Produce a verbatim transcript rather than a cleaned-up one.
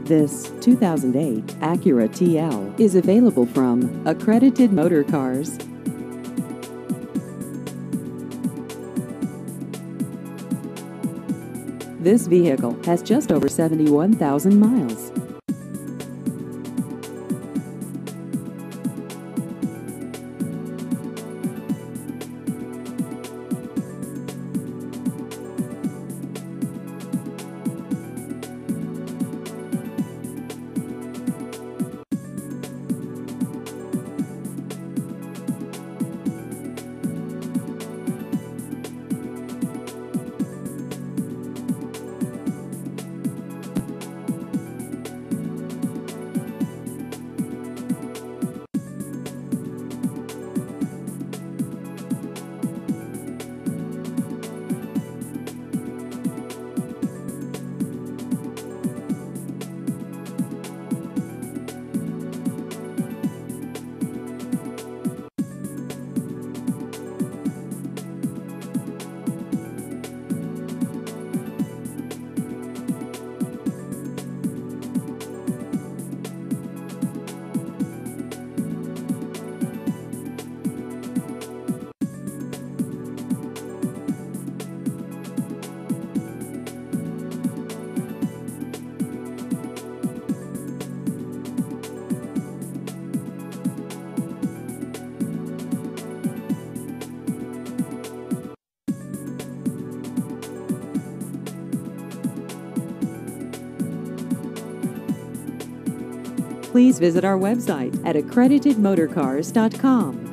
This two thousand eight Acura T L is available from Accredited Motorcars. This vehicle has just over seventy-one thousand miles. Please visit our website at accredited motorcars dot com.